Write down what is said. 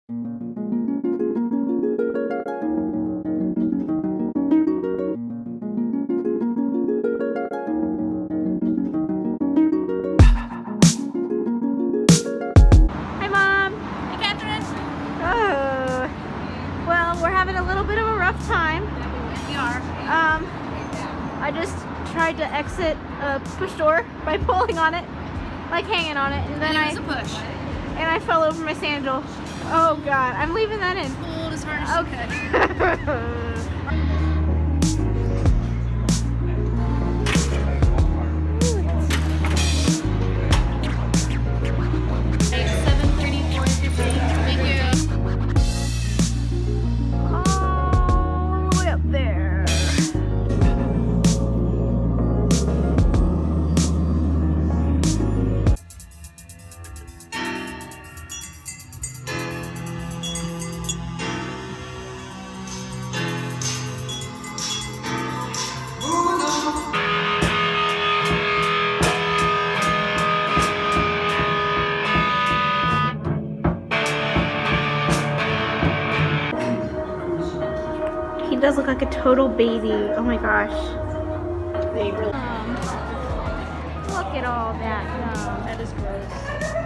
Hi, Mom. Hey, Catherine. Oh, well, we're having a little bit of a rough time. We are. I just tried to exit a push door by pulling on it, like hanging on it, and then it was a push. And I fell over my sandal. Oh God, I'm leaving that in. Pulled as hard as she could. He does look like a total baby. Oh my gosh. They really Look at all that. that is gross.